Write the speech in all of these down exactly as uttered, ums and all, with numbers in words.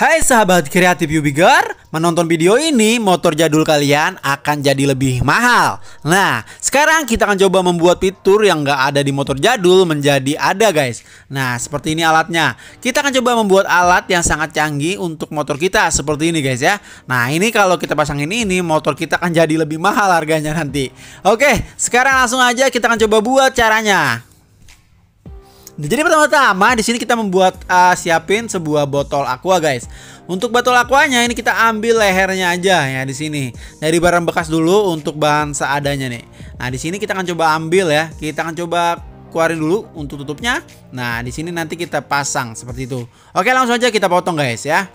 Hai sahabat kreatif Ubigger, menonton video ini motor jadul kalian akan jadi lebih mahal. Nah, sekarang kita akan coba membuat fitur yang nggak ada di motor jadul menjadi ada guys. Nah, seperti ini alatnya. Kita akan coba membuat alat yang sangat canggih untuk motor kita seperti ini guys ya. Nah, ini kalau kita pasang ini, ini motor kita akan jadi lebih mahal harganya nanti. Oke, sekarang langsung aja kita akan coba buat caranya. Jadi pertama-tama di sini kita membuat uh, siapin sebuah botol aqua guys. Untuk botol aquanya ini kita ambil lehernya aja ya di sini. Dari barang bekas dulu untuk bahan seadanya nih. Nah, di sini kita akan coba ambil ya. Kita akan coba keluarin dulu untuk tutupnya. Nah, di sini nanti kita pasang seperti itu. Oke, langsung aja kita potong guys ya.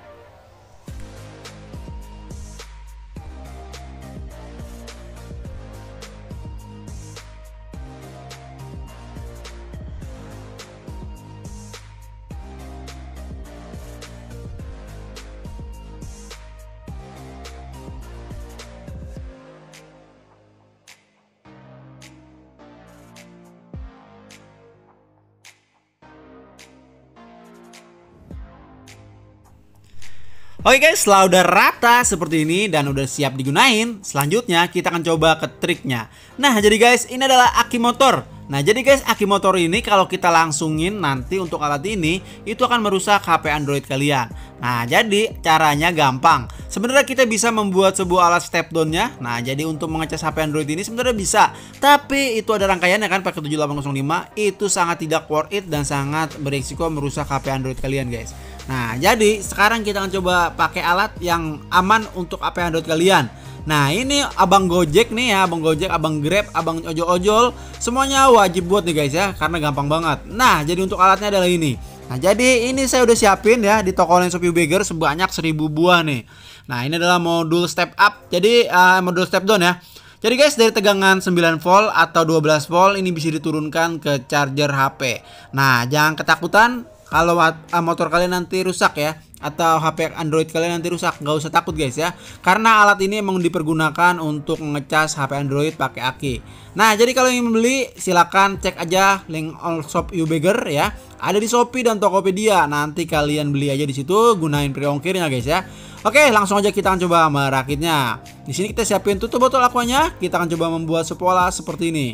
Oke guys, setelah udah rata seperti ini dan udah siap digunain, selanjutnya kita akan coba ke triknya. Nah, jadi guys, ini adalah aki motor. Nah, jadi guys, aki motor ini kalau kita langsungin nanti untuk alat ini, itu akan merusak H P Android kalian. Nah, jadi caranya gampang. Sebenarnya kita bisa membuat sebuah alat step down-nya. Nah, jadi untuk mengecas H P Android ini sebenarnya bisa. Tapi itu ada rangkaiannya kan pakai tujuh delapan nol lima, itu sangat tidak worth it dan sangat berisiko merusak H P Android kalian guys. Nah, jadi sekarang kita akan coba pakai alat yang aman untuk H P Android kalian. Nah, ini abang Gojek nih ya, abang Gojek, abang Grab, abang ojol-ojol, semuanya wajib buat nih guys ya, karena gampang banget. Nah, jadi untuk alatnya adalah ini. Nah, jadi ini saya udah siapin ya di toko online Shopee Ubigger sebanyak seribu buah nih. Nah, ini adalah modul step up, jadi uh, modul step down ya. Jadi guys, dari tegangan sembilan volt atau dua belas volt ini bisa diturunkan ke charger H P. Nah, jangan ketakutan kalau motor kalian nanti rusak ya, atau H P Android kalian nanti rusak, nggak usah takut guys ya, karena alat ini emang dipergunakan untuk ngecas H P Android pakai aki. Nah, jadi kalau ingin membeli silakan cek aja link all shop Ubigger ya, ada di Shopee dan Tokopedia. Nanti kalian beli aja di situ, gunain free ongkirnya guys ya. Oke, langsung aja kita akan coba merakitnya. Di sini kita siapin tutup botol aquanya, kita akan coba membuat sepola seperti ini.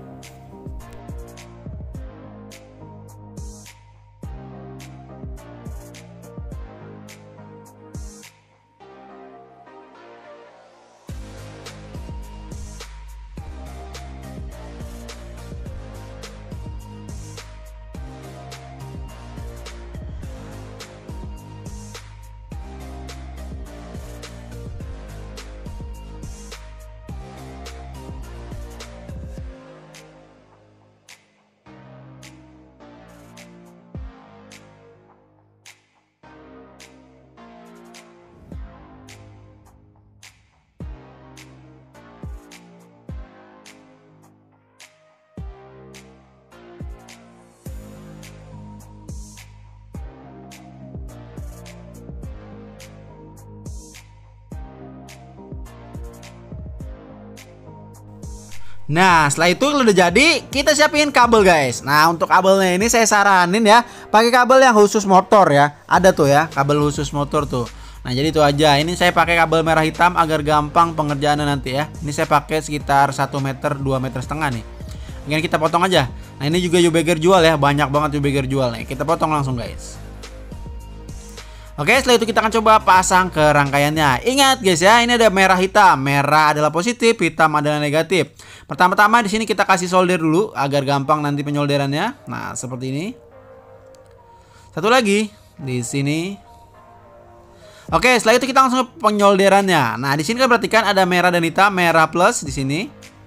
Nah, setelah itu udah jadi, kita siapin kabel guys. Nah, untuk kabelnya ini saya saranin ya, pakai kabel yang khusus motor ya. Ada tuh ya, kabel khusus motor tuh. Nah, jadi itu aja. Ini saya pakai kabel merah hitam agar gampang pengerjaannya nanti ya. Ini saya pakai sekitar satu meter, dua meter setengah nih. Mungkin kita potong aja. Nah, ini juga Ubigger jual ya, banyak banget Ubigger jual nih. Kita potong langsung guys. Oke, setelah itu kita akan coba pasang ke rangkaiannya. Ingat guys ya, ini ada merah hitam. Merah adalah positif, hitam adalah negatif. Pertama-tama di sini kita kasih solder dulu agar gampang nanti penyolderannya. Nah, seperti ini. Satu lagi di sini. Oke, setelah itu kita langsung ke penyolderannya. Nah, di sini kan perhatikan ada merah dan hitam, merah plus di sini.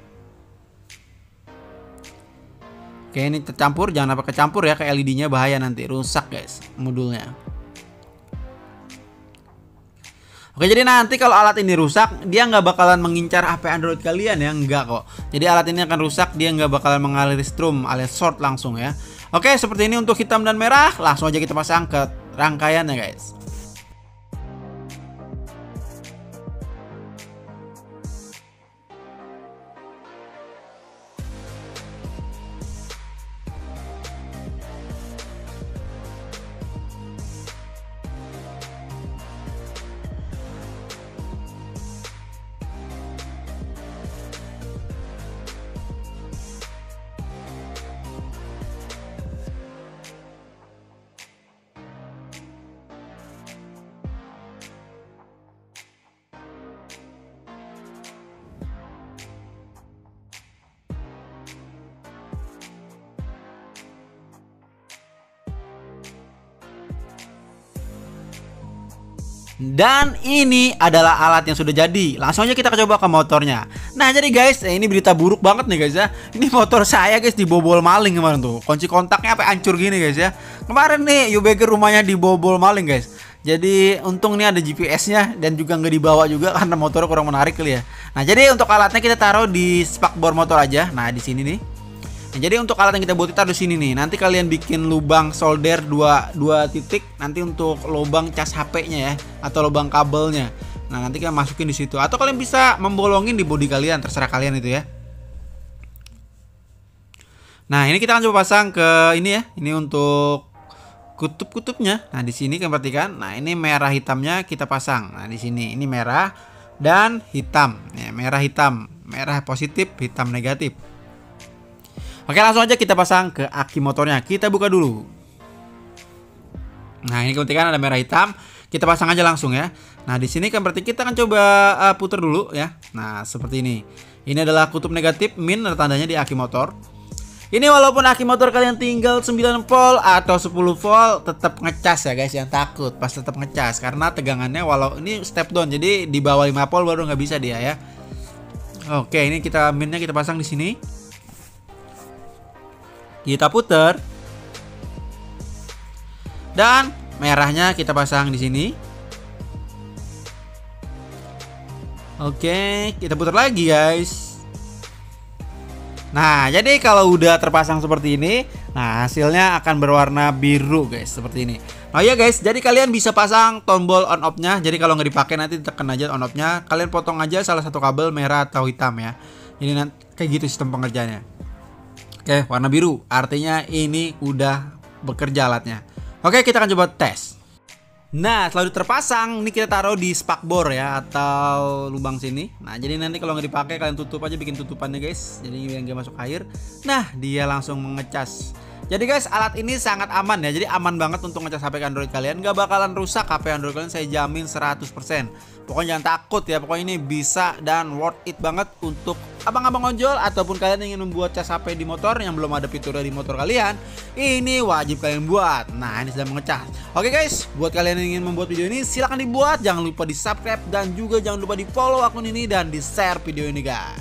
Oke, ini tercampur, jangan sampai kecampur ya ke L E D-nya, bahaya nanti rusak guys modulnya. Oke, jadi nanti kalau alat ini rusak, dia nggak bakalan mengincar H P Android kalian ya, nggak kok. Jadi alat ini akan rusak, dia nggak bakalan mengalir strum alias short langsung ya. Oke, seperti ini untuk hitam dan merah. Langsung aja kita pasang ke rangkaiannya guys. Dan ini adalah alat yang sudah jadi. Langsung aja kita coba ke motornya. Nah jadi guys, ini berita buruk banget nih guys ya. Ini motor saya guys dibobol maling kemarin tuh. Kunci kontaknya apa hancur gini guys ya. Kemarin nih Ubagger rumahnya dibobol maling guys. Jadi untung nih ada G P S-nya dan juga nggak dibawa juga karena motornya kurang menarik kali ya. Nah jadi untuk alatnya kita taruh di spakbor motor aja. Nah di sini nih. Nah, jadi untuk alat yang kita buat kita taruh di sini nih. Nanti kalian bikin lubang solder dua, dua titik. Nanti untuk lubang cas H P-nya ya, atau lubang kabelnya. Nah nanti kita masukin di situ. Atau kalian bisa membolongin di bodi kalian, terserah kalian itu ya. Nah ini kita akan coba pasang ke ini ya. Ini untuk kutub-kutubnya. Nah di sini kalian perhatikan. Nah ini merah hitamnya kita pasang. Nah di sini ini merah dan hitam. Ya, merah hitam, merah positif, hitam negatif. Oke langsung aja kita pasang ke aki motornya. Kita buka dulu. Nah ini kebetulan ada merah hitam. Kita pasang aja langsung ya. Nah di sini kan berarti kita akan coba uh, putar dulu ya. Nah seperti ini. Ini adalah kutub negatif min, ada tandanya di aki motor. Ini walaupun aki motor kalian tinggal sembilan volt atau sepuluh volt, tetap ngecas ya guys. Yang takut pas tetap ngecas karena tegangannya walau ini step down. Jadi di bawah lima volt baru nggak bisa dia ya. Oke ini kita minnya kita pasang di sini. Kita putar. Dan merahnya kita pasang di sini. Oke, kita putar lagi, guys. Nah, jadi kalau udah terpasang seperti ini, nah hasilnya akan berwarna biru, guys, seperti ini. Oh ya, guys, jadi kalian bisa pasang tombol on off-nya. Jadi kalau nggak dipakai nanti tekan aja on off-nya. Kalian potong aja salah satu kabel merah atau hitam ya. Ini nanti kayak gitu sistem pengerjaannya. Oke, warna biru artinya ini udah bekerja alatnya. Oke, kita akan coba tes. Nah, setelah udah terpasang, ini kita taruh di spakbor ya atau lubang sini. Nah, jadi nanti kalau nggak dipakai kalian tutup aja, bikin tutupannya guys. Jadi biar nggak masuk air. Nah, dia langsung mengecas. Jadi guys, alat ini sangat aman ya. Jadi aman banget untuk ngecas H P Android kalian. Nggak bakalan rusak H P Android kalian, saya jamin seratus persen. Pokoknya jangan takut ya. Pokoknya ini bisa dan worth it banget untuk abang-abang ojol ataupun kalian ingin membuat cas H P di motor yang belum ada fiturnya di motor kalian. Ini wajib kalian buat. Nah, ini sudah mengecas. Oke guys, buat kalian yang ingin membuat video ini silahkan dibuat. Jangan lupa di subscribe dan juga jangan lupa di follow akun ini dan di share video ini guys.